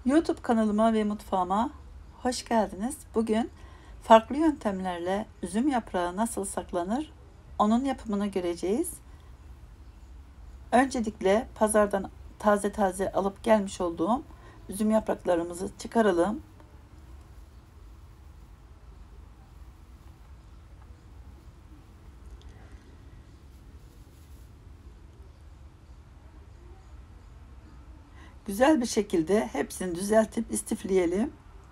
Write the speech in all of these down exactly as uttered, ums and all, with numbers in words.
YouTube kanalıma ve mutfağıma hoş geldiniz. Bugün farklı yöntemlerle üzüm yaprağı nasıl saklanır, onun yapımını göreceğiz. Öncelikle pazardan taze taze alıp gelmiş olduğum üzüm yapraklarımızı çıkaralım. Güzel bir şekilde hepsini düzeltip istifleyelim.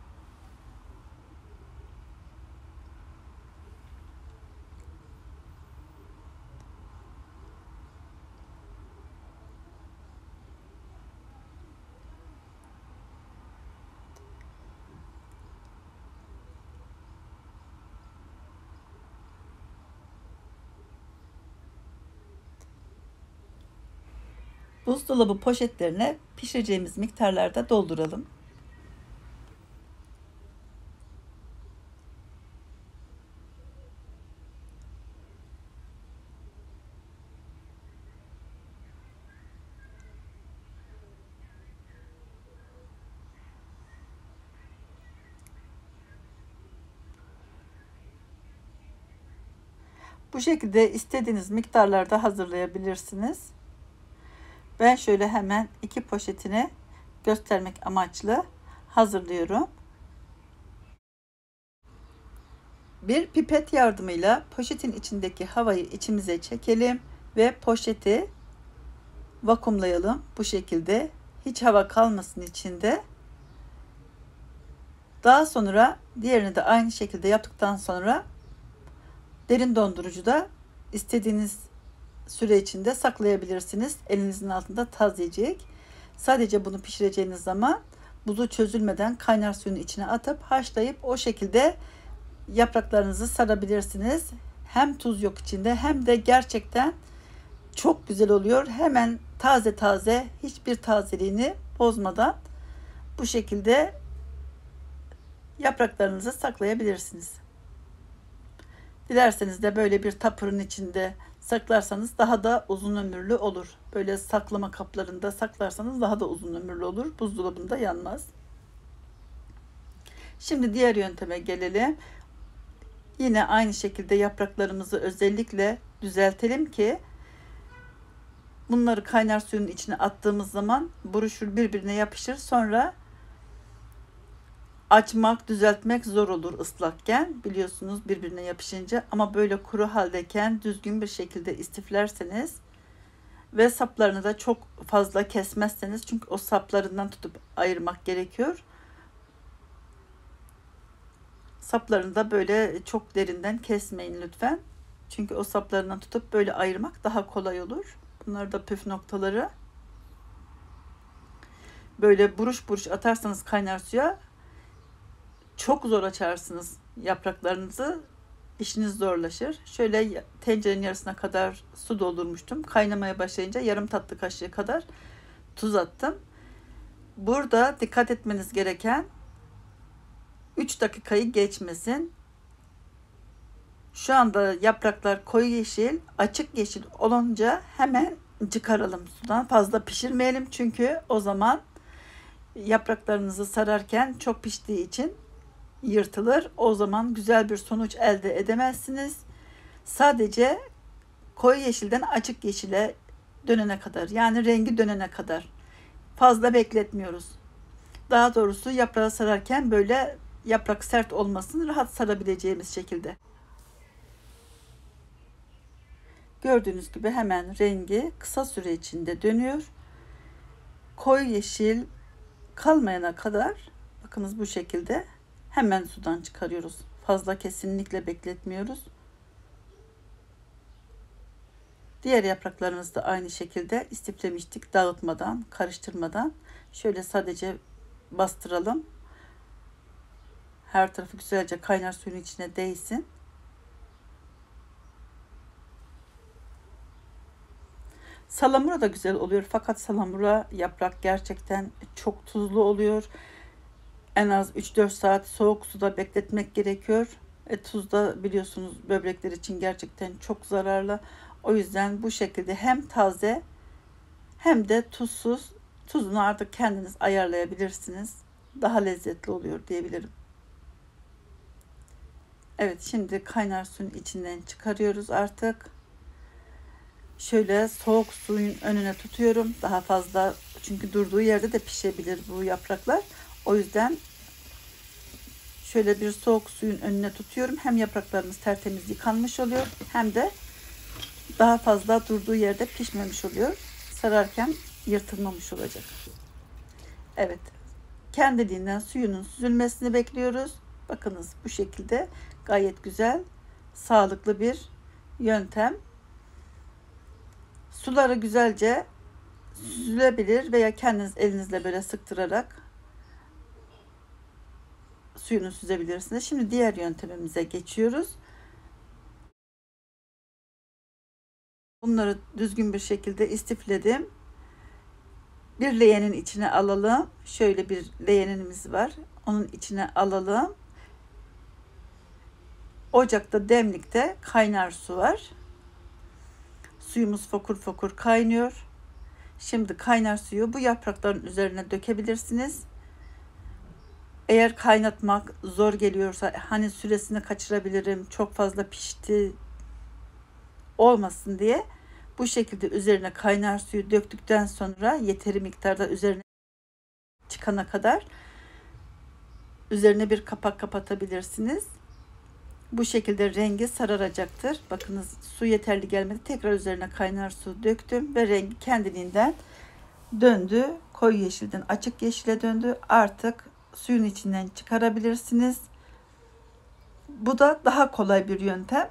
Buzdolabı poşetlerine pişireceğimiz miktarlarda dolduralım. Bu şekilde istediğiniz miktarlarda hazırlayabilirsiniz. Ben şöyle hemen iki poşetini göstermek amaçlı hazırlıyorum. Bir pipet yardımıyla poşetin içindeki havayı içimize çekelim ve poşeti vakumlayalım. Bu şekilde hiç hava kalmasın içinde. Daha sonra diğerini de aynı şekilde yaptıktan sonra derin dondurucuda istediğiniz süre içinde saklayabilirsiniz. Elinizin altında tazecik. Sadece bunu pişireceğiniz zaman buzu çözülmeden kaynar suyun içine atıp haşlayıp o şekilde yapraklarınızı sarabilirsiniz. Hem tuz yok içinde hem de gerçekten çok güzel oluyor. Hemen taze taze, hiçbir tazeliğini bozmadan bu şekilde yapraklarınızı saklayabilirsiniz. Dilerseniz de böyle bir tapırın içinde saklarsanız daha da uzun ömürlü olur. Böyle saklama kaplarında saklarsanız daha da uzun ömürlü olur. Buzdolabında yanmaz. Şimdi diğer yönteme gelelim. Yine aynı şekilde yapraklarımızı özellikle düzeltelim ki bunları kaynar suyun içine attığımız zaman buruşur, birbirine yapışır. Sonra açmak, düzeltmek zor olur ıslakken. Biliyorsunuz birbirine yapışınca, ama böyle kuru haldeyken düzgün bir şekilde istiflerseniz ve saplarını da çok fazla kesmezseniz, çünkü o saplarından tutup ayırmak gerekiyor. Saplarını da böyle çok derinden kesmeyin lütfen. Çünkü o saplarından tutup böyle ayırmak daha kolay olur. Bunlar da püf noktaları. Böyle buruş buruş atarsanız kaynar suya çok zor açarsınız yapraklarınızı. İşiniz zorlaşır. Şöyle tencerenin yarısına kadar su doldurmuştum. Kaynamaya başlayınca yarım tatlı kaşığı kadar tuz attım. Burada dikkat etmeniz gereken üç dakikayı geçmesin. Şu anda yapraklar koyu yeşil, açık yeşil olunca hemen çıkaralım sudan. Fazla pişirmeyelim, çünkü o zaman yapraklarınızı sararken çok piştiği için yırtılır. O zaman güzel bir sonuç elde edemezsiniz. Sadece koyu yeşilden açık yeşile dönene kadar, yani rengi dönene kadar fazla bekletmiyoruz. Daha doğrusu yaprağı sararken böyle yaprak sert olmasın, rahat sarabileceğimiz şekilde. Gördüğünüz gibi hemen rengi kısa süre içinde dönüyor. Koyu yeşil kalmayana kadar, bakınız bu şekilde hemen sudan çıkarıyoruz. Fazla kesinlikle bekletmiyoruz. Diğer yapraklarımızı da aynı şekilde istiflemiştik. Dağıtmadan, karıştırmadan. Şöyle sadece bastıralım. Her tarafı güzelce kaynar suyun içine değsin. Salamura da güzel oluyor. Fakat salamura yaprak gerçekten çok tuzlu oluyor. En az üç dört saat soğuk suda bekletmek gerekiyor. E, tuz da biliyorsunuz böbrekler için gerçekten çok zararlı. O yüzden bu şekilde hem taze hem de tuzsuz, tuzunu artık kendiniz ayarlayabilirsiniz. daha lezzetli oluyor diyebilirim. Evet, şimdi kaynar suyun içinden çıkarıyoruz artık. Şöyle soğuk suyun önüne tutuyorum. Daha fazla, çünkü durduğu yerde de pişebilir bu yapraklar. O yüzden şöyle bir soğuk suyun önüne tutuyorum. Hem yapraklarımız tertemiz yıkanmış oluyor, hem de daha fazla durduğu yerde pişmemiş oluyor. Sararken yırtılmamış olacak. Evet, kendiliğinden suyunun süzülmesini bekliyoruz. Bakınız, bu şekilde gayet güzel, sağlıklı bir yöntem. Suları güzelce süzülebilir veya kendiniz elinizle böyle sıktırarak suyunu süzebilirsiniz. Şimdi diğer yöntemimize geçiyoruz. Bunları düzgün bir şekilde istifledim. Bir leğenin içine alalım. Şöyle bir leğenimiz var. Onun içine alalım. Ocakta demlikte kaynar su var. Suyumuz fokur fokur kaynıyor. Şimdi kaynar suyu bu yaprakların üzerine dökebilirsiniz. Eğer kaynatmak zor geliyorsa, hani süresini kaçırabilirim, çok fazla pişti olmasın diye bu şekilde üzerine kaynar suyu döktükten sonra yeteri miktarda üzerine çıkana kadar üzerine bir kapak kapatabilirsiniz. Bu şekilde rengi sararacaktır. Bakınız, su yeterli gelmedi. Tekrar üzerine kaynar su döktüm ve rengi kendiliğinden döndü. Koyu yeşilden açık yeşile döndü. Artık suyun içinden çıkarabilirsiniz. Bu da daha kolay bir yöntem.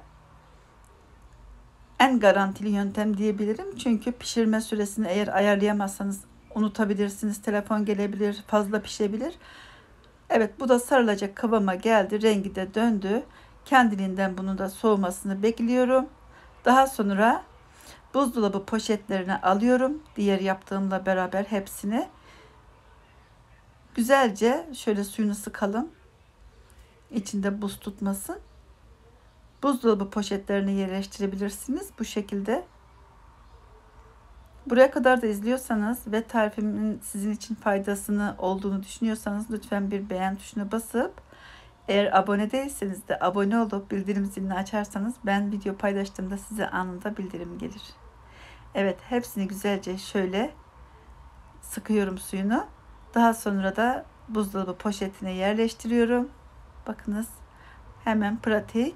En garantili yöntem diyebilirim. Çünkü pişirme süresini eğer ayarlayamazsanız unutabilirsiniz. Telefon gelebilir, fazla pişebilir. Evet, bu da sarılacak kıvama geldi. Rengi de döndü. Kendiliğinden bunun da soğumasını bekliyorum. Daha sonra buzdolabı poşetlerine alıyorum. Diğer yaptığımla beraber hepsini. Güzelce şöyle suyunu sıkalım. İçinde buz tutmasın. Buzdolabı poşetlerine yerleştirebilirsiniz bu şekilde. Buraya kadar da izliyorsanız ve tarifimin sizin için faydasını olduğunu düşünüyorsanız lütfen bir beğen tuşuna basıp, eğer abone değilseniz de abone olup bildirim zilini açarsanız ben video paylaştığımda size anında bildirim gelir. Evet, hepsini güzelce şöyle sıkıyorum suyunu. Daha sonra da buzdolabı poşetine yerleştiriyorum. Bakınız, hemen pratik.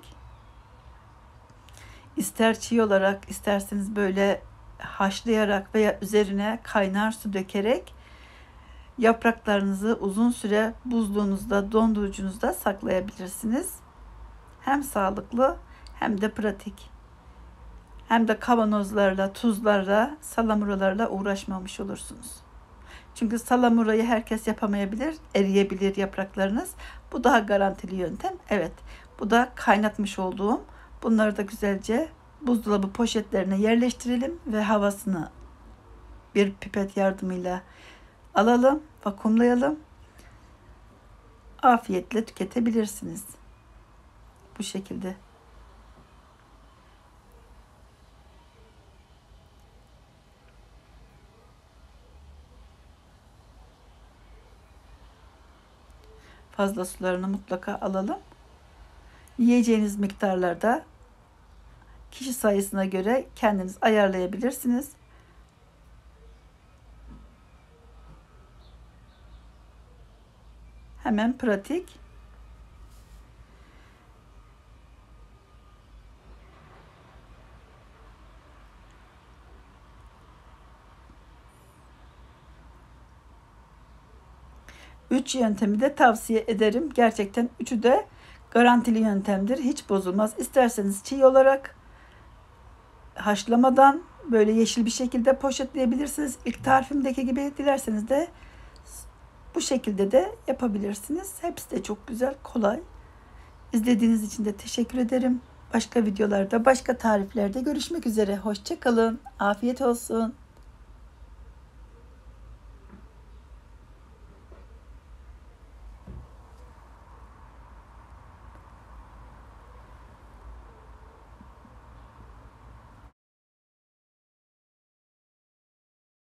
İster çiğ olarak, isterseniz böyle haşlayarak veya üzerine kaynar su dökerek yapraklarınızı uzun süre buzluğunuzda, dondurucunuzda saklayabilirsiniz. Hem sağlıklı hem de pratik. Hem de kavanozlarla, tuzlarla, salamuralarla uğraşmamış olursunuz. Çünkü salamurayı herkes yapamayabilir, eriyebilir yapraklarınız. Bu daha garantili yöntem. Evet, bu da kaynatmış olduğum. Bunları da güzelce buzdolabı poşetlerine yerleştirelim ve havasını bir pipet yardımıyla alalım, vakumlayalım. Afiyetle tüketebilirsiniz. Bu şekilde. Fazla sularını mutlaka alalım. Yiyeceğiniz miktarlarda kişi sayısına göre kendiniz ayarlayabilirsiniz. Hemen pratik. Üç yöntemi de tavsiye ederim. Gerçekten üçü de garantili yöntemdir. Hiç bozulmaz. İsterseniz çiğ olarak haşlamadan böyle yeşil bir şekilde poşetleyebilirsiniz. İlk tarifimdeki gibi, dilerseniz de bu şekilde de yapabilirsiniz. Hepsi de çok güzel, kolay. İzlediğiniz için de teşekkür ederim. Başka videolarda, başka tariflerde görüşmek üzere. Hoşça kalın. Afiyet olsun.